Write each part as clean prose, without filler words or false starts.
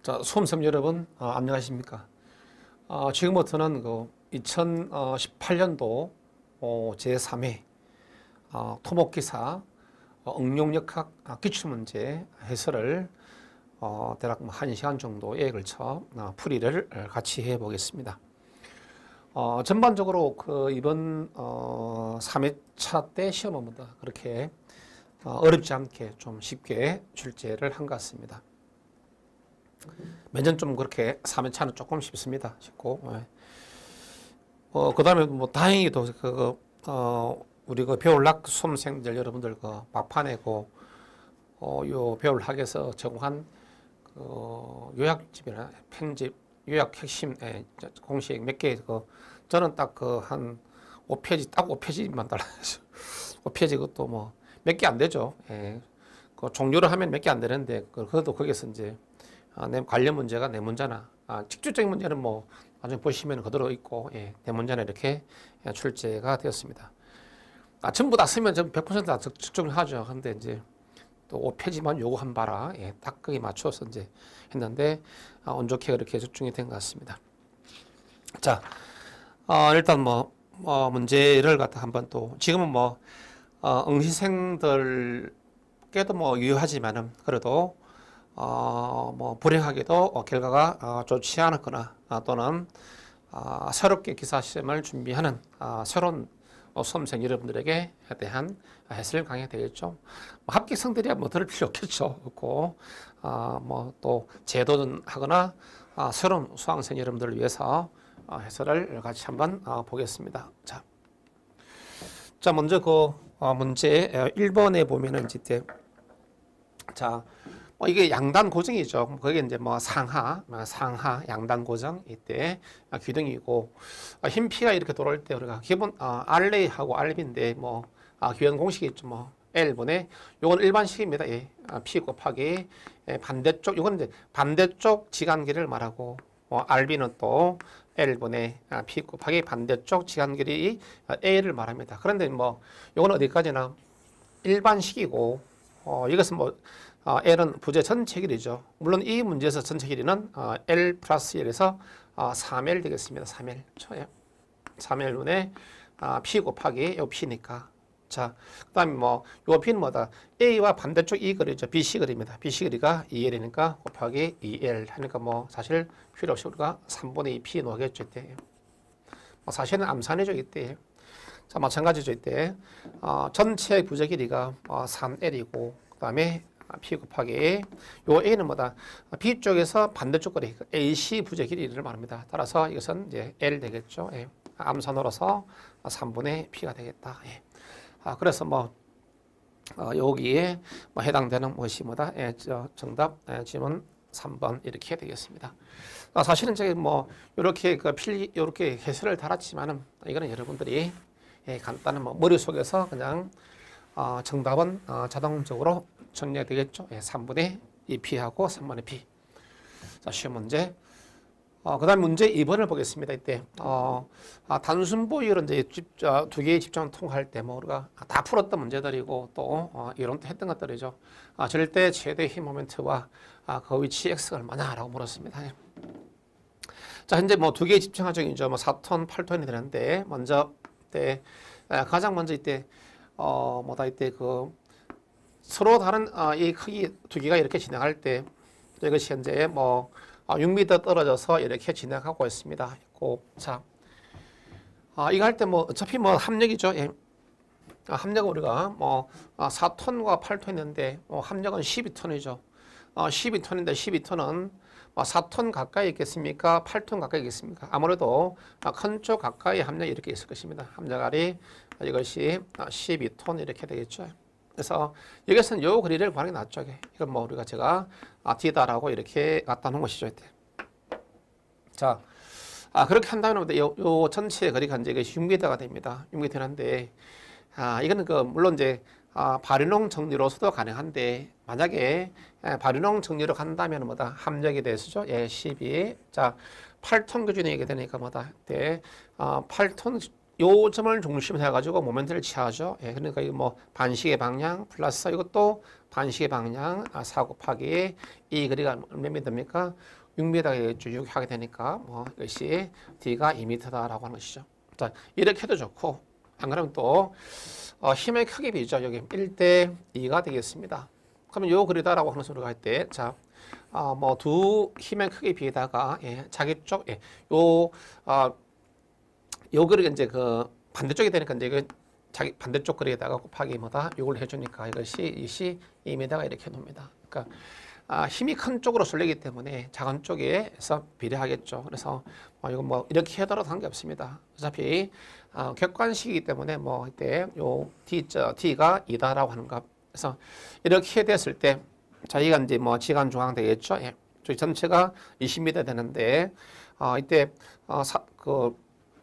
자, 수험생 여러분, 안녕하십니까? 지금부터는 그 2018년도 제3회 토목기사 응용역학 기출문제 해설을 대략 1시간 정도에 걸쳐 풀이를 같이 해보겠습니다. 전반적으로 이번 3회차 때 시험입니다. 그렇게 어렵지 않게 좀 쉽게 출제를 한 것 같습니다. 매년 좀 그렇게 3회차는 조금 쉽습니다. 쉽고. 그 다음에 다행히도 우리 배울락 수험생들 여러분들 막판에 요 배울학에서 제공한 요약집이나 편집, 요약 핵심 공식 몇 개, 저는 딱 한 5페이지, 딱 5페이지만 달라서 5페이지 그것도 몇 개 안 되죠. 종료를 하면 몇 개 안 되는데, 그래도 거기서 이제 내 관련 문제가 내 문제나 직접적인 문제는 나중에 보시면 그대로 있고, 내 문제는 이렇게 출제가 되었습니다. 전부 다 쓰면 100%다 측정을 하죠. 근데 이제 또 5페이지만 요구한 바라 딱 거기 맞춰서 이제 했는데 운 좋게 그렇게 집중이 된 것 같습니다. 자, 일단 문제를 갖다 한번 또 지금은 응시생들께도 유효하지만은 그래도 불행하게도 결과가 좋지 않았거나 또는 새롭게 기사 시험을 준비하는 새로운 수험생 여러분들에게 대한 해설 강의가 되겠죠. 합격생들이야 들을 필요 없겠죠. 없고 또 재도전하거나 새로운 수강생 여러분들을 위해서 해설을 같이 한번 보겠습니다. 자, 먼저 문제 1번에 보면은 이제 자. 이게 양단 고정이죠. 그게 이제 상하 양단 고정 이때 규등이고, 흰 피가 이렇게 돌아올 때 우리가 기본 R하고 R인데 기본 공식이 있죠. L분의 요건 일반식입니다. P 곱하기 반대쪽, 요건 이제 반대쪽 지간길을 말하고, R비는 또 L분의 P 곱하기 반대쪽 지간길이 A를 말합니다. 그런데 요건 어디까지나 일반식이고, 이것은 L은 부재 전체 길이죠. 물론 이 문제에서 전체 길이는 L 플러스 1에서 3L 되겠습니다. 3L. 3L분의 P 곱하기 요 P니까. 자, 그 다음에 요 P는 A와 반대쪽 이 거리죠. BC 거리입니다. BC 거리가 2L이니까 곱하기 2L 하니까 사실 필요 없이 우리가 3분의 2 P 놓겠죠. 이때. 사실은 암산이죠. 이때. 자, 마찬가지죠. 이때. 전체 부재 길이가 3L이고, 그 다음에 P 곱하기 요 A는 B 쪽에서 반대쪽 거리 AC 부재 길이를 말합니다. 따라서 이것은 이제 L 되겠죠. 암산으로서 3분의 P가 되겠다. 그래서 여기에 해당되는 것이 정답 지문 3번 이렇게 되겠습니다. 사실은 제가 이렇게 해설을 달았지만은 이거는 여러분들이 간단한 머릿속에서 그냥 정답은 자동적으로 정리가 되겠죠. 3분의 2P하고 3분의 P. 자, 시험 문제. 그 다음 문제 2번을 보겠습니다. 이때, 단순보 이론 이제 두 개의 집중 통과할 때 우리가 다 풀었던 문제들이고 또 이론도 했던 것들이죠. 절대 최대 힘 모멘트와 그 위치 X가 얼마냐라고 물었습니다. 자, 현재 두 개의 집중 하정이죠. 4톤, 8톤이 되는데, 먼저, 가장 먼저 이때, 이때 서로 다른 이 크기 두 개가 이렇게 진행할 때 이것이 현재 6m 떨어져서 이렇게 진행하고 있습니다. 자, 이거 할 때 어차피 합력이죠. 합력은 우리가 4톤과 8톤인데 합력은 12톤이죠. 12톤인데 12톤은 4톤 가까이 있겠습니까? 8톤 가까이 있겠습니까? 아무래도 큰 쪽 가까이 합력이 이렇게 있을 것입니다. 합력알이 이것이 12톤 이렇게 되겠죠. 그래서 여기서는 요 거리를 구하는 게 낫죠. 이건 우리가 제가 D다라고 이렇게 갖다 놓은 것이죠. 이때. 자, 그렇게 한다면 요 전체 거리가 이제 6m가 됩니다. 6m 되는데, 이거는 물론 이제 발현홍 정리로서도 가능한데, 만약에 발현홍 정리로 간다면 합력에 대해서죠. 12. 자, 8톤 기준이 얘기 되니까 8톤 요 점을 중심으로 해가지고 모멘트를 취하죠. 예, 그러니까 이거 뭐 반시계 방향 플러스 이것도 반시계 방향 4 곱하기 이 거리가 몇 미터입니까? 6m가 쭉 하게 되니까 뭐 이것이 D가 2m다라고 하는 것이죠. 자, 이렇게 해도 좋고 안 그러면 또 힘의 크기 비죠. 여기 1대 2가 되겠습니다. 그러면 요 그리다라고 하는 소리가 할 때, 자, 뭐 두 힘의 크기 비에다가 예, 자기 쪽, 예, 요 그리가 이제 그 반대쪽이 되니까 이제 그 자기 반대쪽 그리에다가 곱하기 뭐다 요걸 해주니까 이것이 2m가 이렇게 놓습니다. 그러니까 힘이 큰 쪽으로 쏠리기 때문에 작은 쪽에서 비례하겠죠. 그래서 이거 뭐 이렇게 해더라도 상관없습니다. 어차피 객관식이기 때문에 뭐 이때 요 D가 2다라고 하는 것. 그래서 이렇게 됐을 때 자, 이가 이제 뭐 지간 중앙 되겠죠. 예. 저희 전체가 20m 되는데 이때 그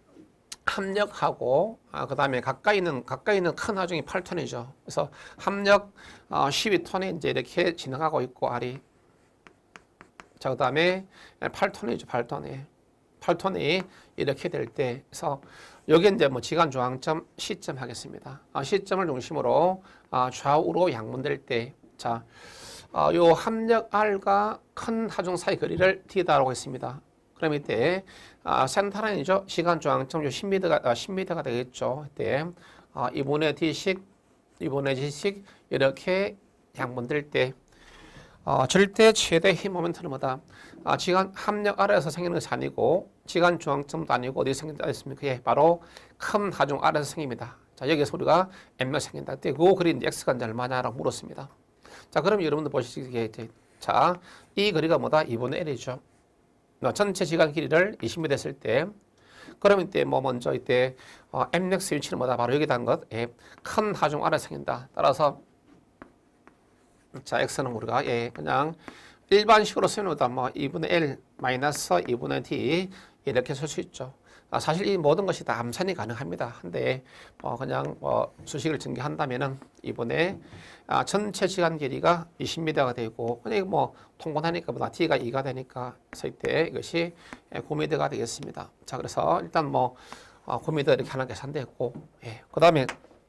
합력하고 그 다음에 가까이 있는 큰 하중이 8톤이죠. 그래서 합력 12톤에 이제 이렇게 진행하고 있고 R이 자, 그 다음에 8톤이죠. 8톤이 이렇게 될 때, 그래서 여기 이제 뭐 지간 중앙점 C점 하겠습니다. C점을 중심으로 좌우로 양분될 때, 자, 요 합력 R과 큰 하중 사이 거리를 D다라고 했습니다. 그럼 이때 센터라인이죠. 시간 중앙점 10m가 되겠죠. 이때 2분의 D씩 2분의 G씩 이렇게 양분될 때 절대 최대 힘 모멘트는 뭐다? 지간 합력 아래에서 생기는 것이 아니고 지간 중앙점도 아니고 어디 생긴다 했습니까? 예, 바로 큰 하중 아래에서 생깁니다. 자, 여기서 우리가 M몇 생긴다. 그때 그 그린 X가 이제 얼마냐라고 물었습니다. 자, 그럼 여러분들 보시기에 이제 자, 이 거리가 뭐다? 2분의 L이죠. 전체 시간 길이를 20m 했을 때, 그러면 이때 뭐 먼저 이때 Mx 위치는 뭐다? 바로 여기다 한 것. 예, 큰 하중 아래 생긴다. 따라서 자, x는 우리가 예, 그냥 일반식으로 쓰면 뭐 2분의 L 마이너스 2분의 D 이렇게 쓸 수 있죠. 사실 이 모든 것이 다 암산이 가능합니다. 근데 그냥 수식을 전개한다면은 2분의 전체 시간 길이가 20m가 되고, 근데 뭐 통분하니까 보다 D가 2가 되니까 쓸 때 이것이 9m가 되겠습니다. 자, 그래서 일단 뭐 9m 이렇게 하나 계산됐고, 예, 그 다음에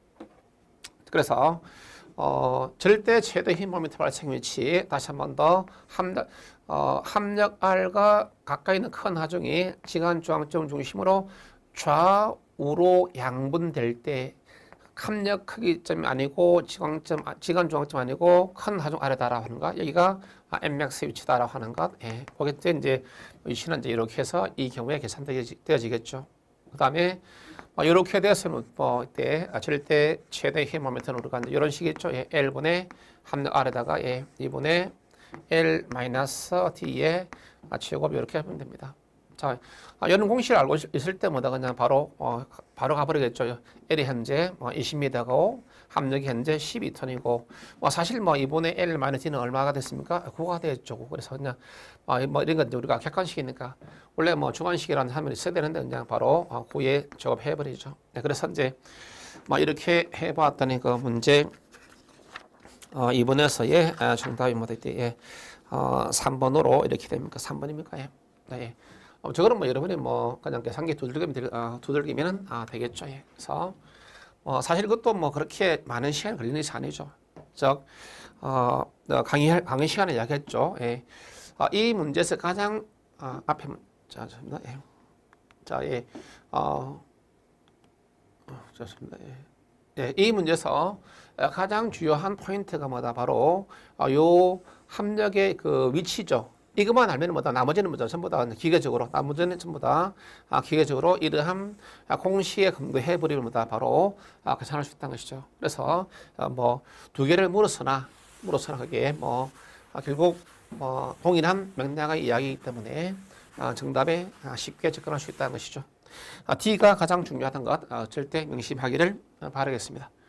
그래서 절대 최대 힘 모멘트 발생 위치 다시 한 번 더 합력 R과 가까이 있는 큰 하중이 지간 중앙점 중심으로 좌우로 양분될 때 합력 크기점이 아니고 지간 중앙점 아니고 큰 하중 아래다라고 하는 것, 여기가 Mmax 위치다라고 하는 것. 예, 그게 이제 위치는 이제 이렇게 해서 이 경우에 계산되어지겠죠. 그 다음에 이렇게 돼서는 이때 절대 최대 힘 모멘트는 우리가 이런 식이죠. 예, L분의 합력 R에다가 예, 2분의 L 마이너스 D의 제곱 이렇게 하면 됩니다. 자, 이런 공식을 알고 있을 때마다 그냥 바로 가버리겠죠. L이 현재 20m고 합력이 현재 12톤이고 사실 2분의 L 마이너스 D는 얼마가 됐습니까? 9가 됐죠. 그래서 그냥 이런 건 우리가 객관식이니까 원래 주관식이라는 하면 있어야 되는데 그냥 바로 9에 작업해버리죠. 네, 그래서 이제 이렇게 해봤더니 그 문제 2번에서의 정답이 뭐였대? 3번으로 이렇게 됩니까? 3번입니까? 예. 네. 저거는 여러분이 그냥 계산기 두들기면 되겠죠. 예. 그래서 사실 그것도 그렇게 많은 시간이 걸리는 것이 아니죠. 즉 강의 시간에 이야기했죠. 예. 이 문제에서 가장 앞에 좋습니다. 예. 자, 예. 좋습니다. 예. 예, 이 문제에서 가장 주요한 포인트가 뭐다? 바로 요 합력의 그 위치죠. 이것만 알면 뭐다? 나머지는 전부 다 기계적으로, 나머지는 전부 다 기계적으로 이러한 공식에 근거해 버리면 뭐다? 바로 계산할 수 있다는 것이죠. 그래서 두 개를 물었으나 그게 결국 동일한 맥락의 이야기이기 때문에 정답에 쉽게 접근할 수 있다는 것이죠. D가 가장 중요하다는 것 절대 명심하기를 바라겠습니다.